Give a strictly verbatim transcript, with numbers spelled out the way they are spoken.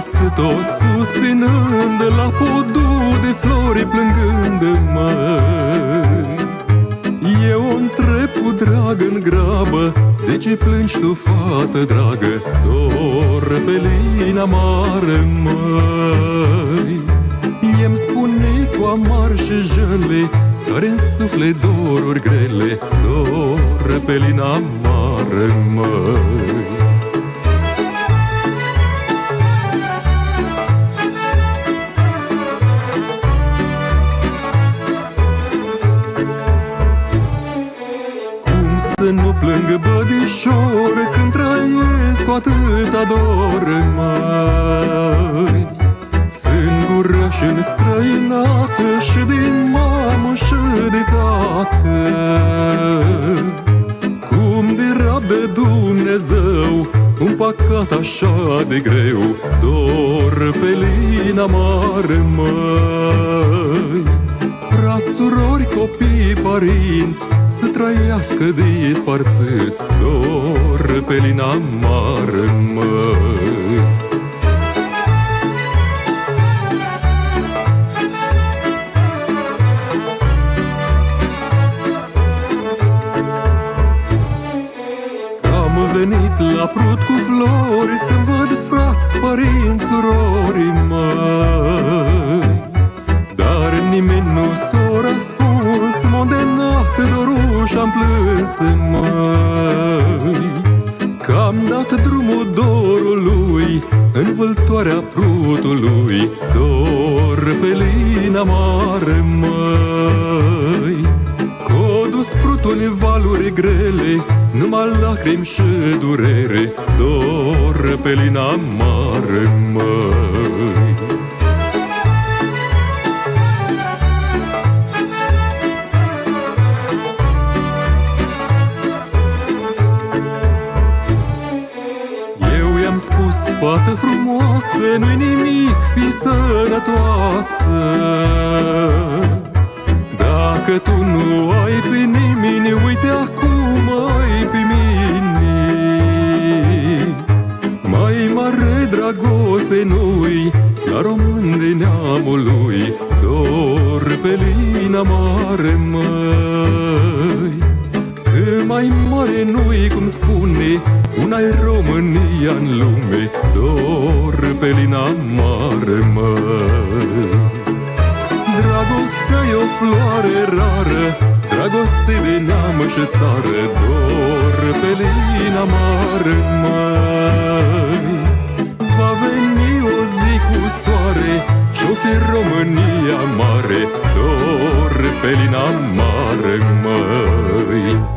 tot sus plinând la podul de flori plângând, măi. Eu o întreb cu drag în grabă, de ce plângi tu, fată dragă? Dor pe lina mare, măi. I-mi spune cu amar și jăle, care însufle doruri grele, dor pe lina mare, măi. Să nu plâng, bădișor, când trăiesc cu atâta dor, măi. Singură și înstrăinată și din mamă și de tată. Cum de rab de Dumnezeu un păcat așa de greu, dor pe lina mare, măi. Frați, surori, copii, părinți, să trăiască despărțiți, dor pe lina mare, măi. Am venit la Prut cu flori să-mi văd frați, părinți, surori, măi. Dar nimeni nu s-o răspuns, m-a îndemnat dorul și-am plâns, măi. Că-am dat drumul dorului în vâltoarea Prutului, dor pe lina mare, măi. Că-o dus Prutul în valuri grele, numai lacrimi și durere, dor pe lina mare, măi. I-am spus, fată frumoasă, nu-i nimic, fii sănătoasă. Dacă tu nu ai pe nimeni, uite acum ai pe mine. Mai mare dragoste nu-i la român de neamului, dor pe lina mare, măi. Că mai mare nu-i, cum spune, una-i România în lume, dor pe lina mare, măi. Dragostea e o floare rară, dragoste de neam și țară, dor pe lina mare, măi. Va veni o zi cu soare și-o fi România mare, dor pe lina mare, măi.